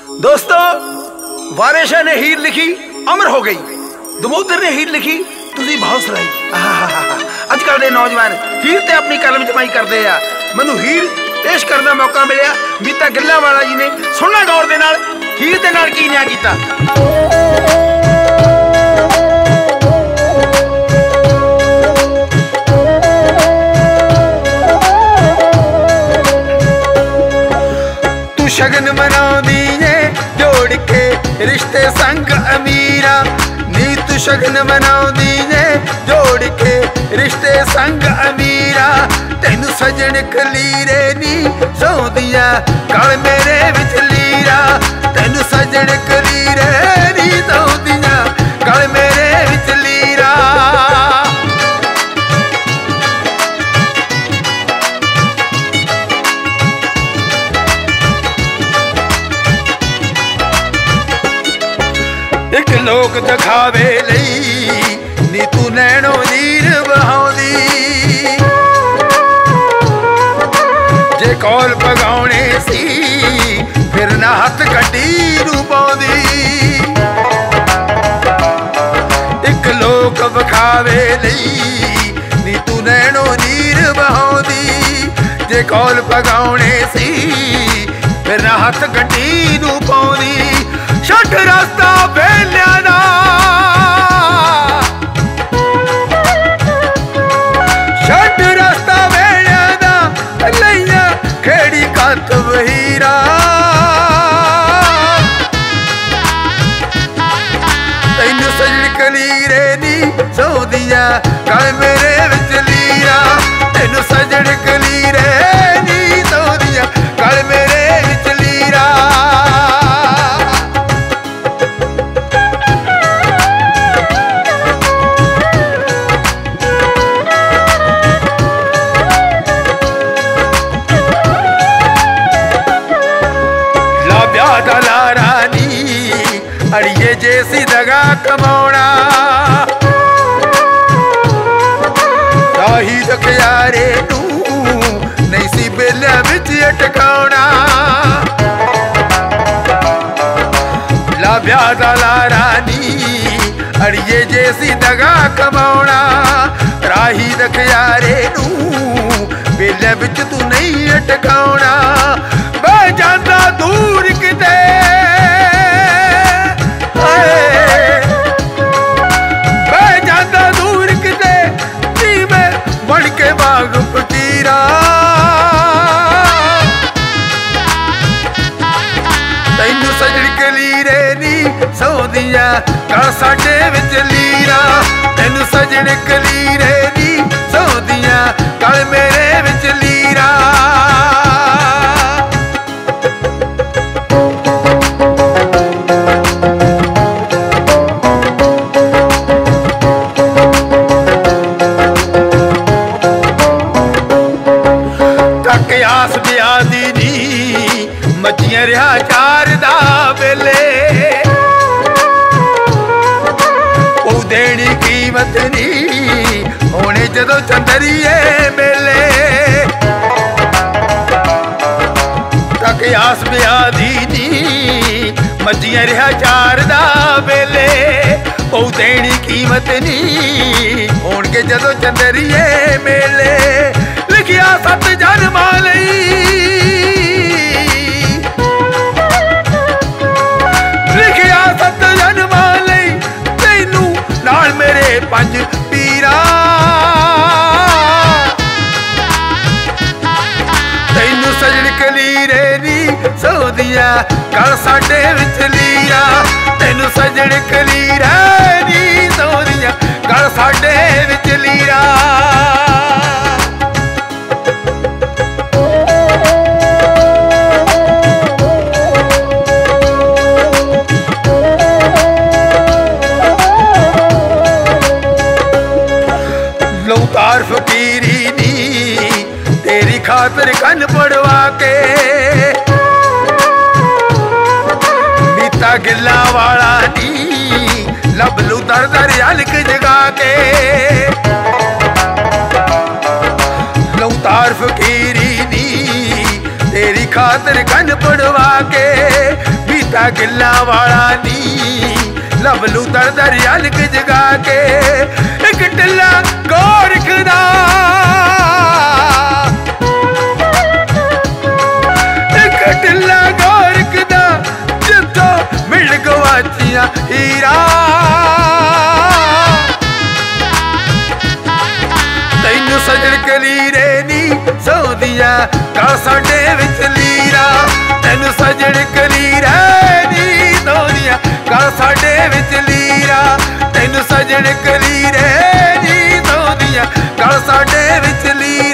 दोस्तों, वारिशा ने हीर लिखी, अमर हो गई। दमोदर ने हीर लिखी, तुझी बहुत सुनाई। अजकल के नौजवान हीर ते अपनी कलम जमाई करते आ। मैनू हीर पेश करने का मौका मिले। बीता गिल्लांवाला जी ने सुनना गौर दे नाल हीर दे नाल की न्याय कीता। शगन मनाउंदी है जोड़ के रिश्ते संग अमीरा नी, तू शगन मनाउंदी है जोड़ के रिश्ते संग अमीरा। तेनू सजन कलीरे नी सौंदिया गल मेरे विच लीरा। तेनू सजन कलीरे नी सौंदिया गल मेरे विच लीरा। एक लोक दिखावे लई नी तू नैनो नीर बहाउंदी, जे कौल पगाउणे सी फिर ना हथ कड्डी नू पाउंदी। एक लोक विखावे लई नी तू नैनो नीर बहाउंदी, जे कौल पगाउणे सी फिर ना हथ कड्डी नू पाउंदी। छट रास्ता बेलिया दा, छट रास्ता बेलिया दा, लइया खेड़ी कत वहीरा। तैनू सजन कलीरे नी सौंदिया गल मेरे विच लीरा। तैनू सजन कलीरे नी सौंदिया गल मेरे विच लीरा। अड़िए जैसी दगा कमाउणा, साही दखयारे नू नहीं सी बेलिया विच अटकाउणा। लाभ्या दा लारा नी अड़िए जैसी दगा कमाउणा, राही दखयारे नू बेलिया विच तू नहीं अटकाउणा। मैं जांदा दूर किते के बाग फकीरा। तैनू सजन कलीरे नी सौंदिया गल साडे विच लीरा। तैनू सजन कलीरे नी सौंदिया गल मेरे विच लीरा। आस ब्यादी नी मच्छियां रिहा चार दा बेले, ओ देनी कीमत नी होने जदों चंदरिए मेले। तक आस ब्यादी नी मच्छियां रिहा चार दा बेले, ओ देनी कीमत नी होणगे जदों चंदरिए मेले। लिखिया सत जन्मा लई, लिखिया सत जन्मा लई, तैनू नाल मेरे पंज पीरा। तैनू सजन कलीरे नी सौंदिया गल साडे विच लीरा। तैनू सजन कलीरे नी सौंदिया गल साडे विच लीरा। लौतार फकीरी नी तेरी खातर कन पड़वा के, बीता गिल्लांवाला नी लब लू दर दर हल्क जगा के। लौतार फकीरी नी तेरी खातर कन पड़वा के, बीता गिल्ला वाला नी लवलू दर दरियाल के जगा के एक टिल्ला गोरखदा एक टिल्ला गोरखदा जिथों मिल गवाचियां हीरा तैनू सजन कलीरे नी सौदियां का साडे विच लीरा तैनू सजन कलीरे नी सौदियां का साडे विच लीरा तैनू सजन कलीरे नी सौदियां का साडे विच लीरा